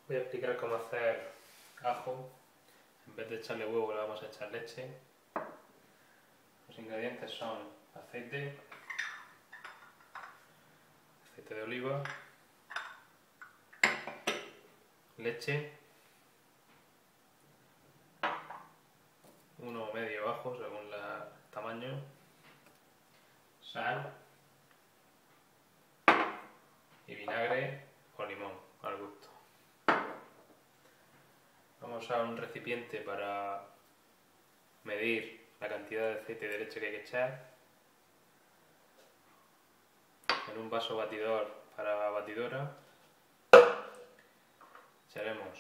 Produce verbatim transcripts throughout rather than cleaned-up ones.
Voy a explicar cómo hacer ajo. En vez de echarle huevo le vamos a echar leche. Los ingredientes son aceite, aceite de oliva, leche, uno o medio ajo según el tamaño, sal y vinagre o limón al gusto. Vamos a usar un recipiente para medir la cantidad de aceite y de leche que hay que echar. En un vaso batidor para batidora echaremos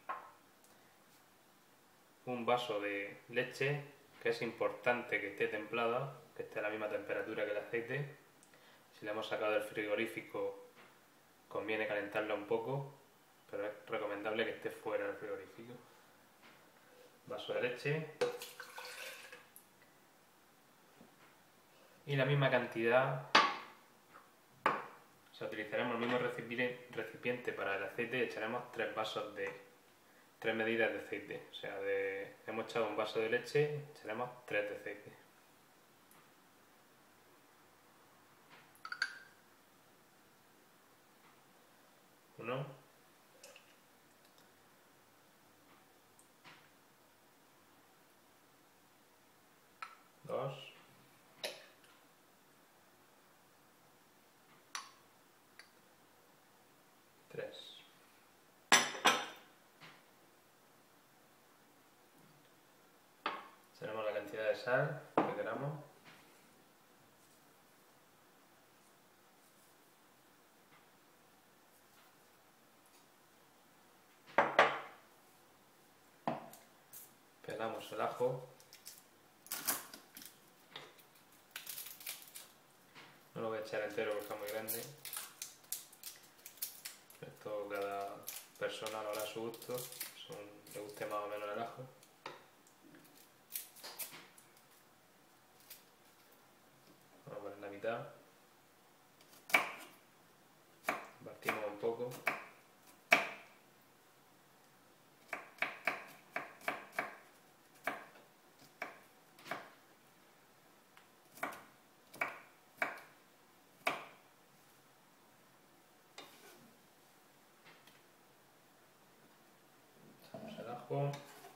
un vaso de leche, que es importante que esté templada, que esté a la misma temperatura que el aceite. Si la hemos sacado del frigorífico conviene calentarla un poco, pero es recomendable que esté fuera del frigorífico. Vaso de leche y la misma cantidad, o sea, utilizaremos el mismo recipiente para el aceite y echaremos tres vasos de tres medidas de aceite. O sea, de, hemos echado un vaso de leche, echaremos tres de aceite. Uno, dos, tres. Echaremos la cantidad de sal que queramos. Pelamos el ajo. No lo voy a echar entero porque está muy grande. Esto cada persona lo hará a su gusto, según le guste más o menos el ajo. Vamos a poner la mitad. Partimos un poco. Echamos el ajo.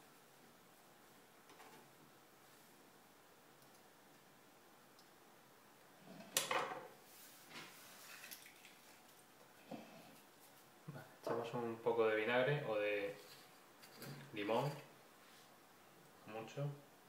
Echamos un poco de vinagre o de limón, mucho.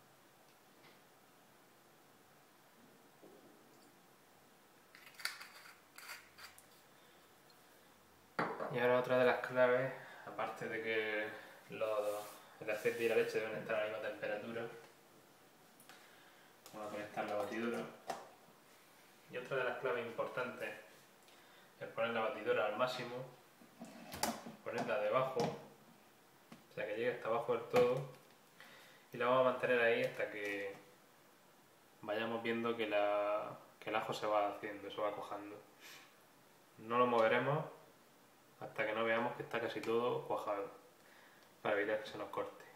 Y ahora otra de las claves, aparte de que los, el aceite y la leche deben estar a la misma temperatura, vamos a conectar la batidora. Y otra de las claves importantes es poner la batidora al máximo, ponerla debajo, o sea que llegue hasta abajo del todo, y la vamos a mantener ahí hasta que vayamos viendo que, la, que el ajo se va haciendo, se va cuajando. No lo moveremos hasta que no veamos que está casi todo cuajado, para evitar que se nos corte.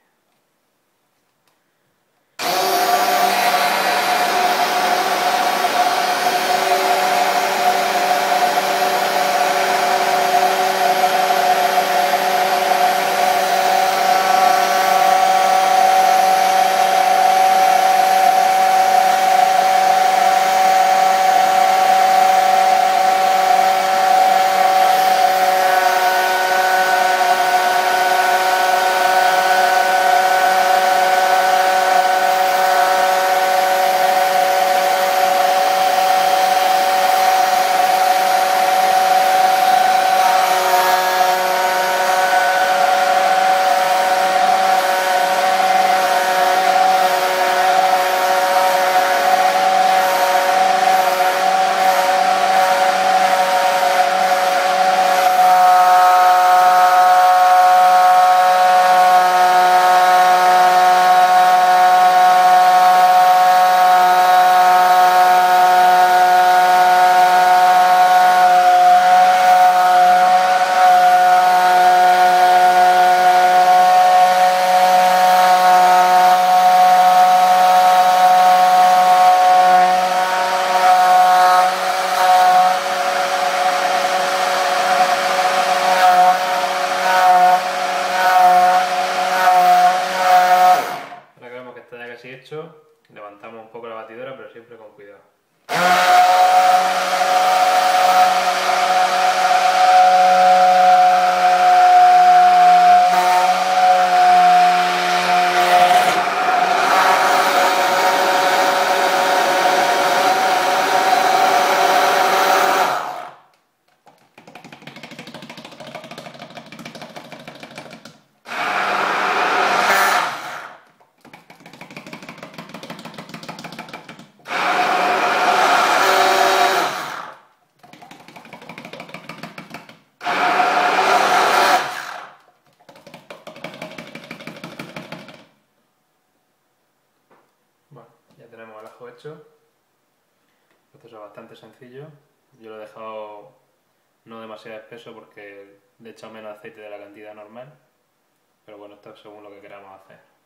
Ya tenemos el ajo hecho. Proceso bastante sencillo. Yo lo he dejado no demasiado espeso porque le he echado menos aceite de la cantidad normal. Pero bueno, esto es según lo que queramos hacer.